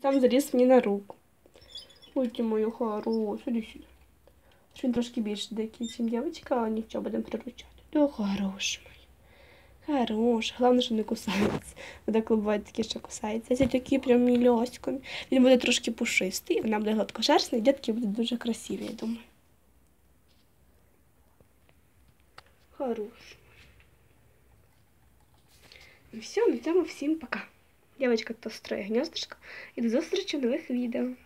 там заліз мені на руку. Ой, ти мою хорошу, іди сюди. Він трошки більше дикий, ніж дівчинка, але нічого, будемо приручати. Да, хороший мой. Хорош. Головне, що не кусається. Буде бувають такі, що кусаються. Ці такі прям мільоськомі. Він буде трошки пушистий, вона буде гладкошерстна, і дітки будуть дуже красиві, я думаю. Хорош. І все, на цьому всім пока. Дівчинка то строє гніздочко. І до зустрічі в нових відео.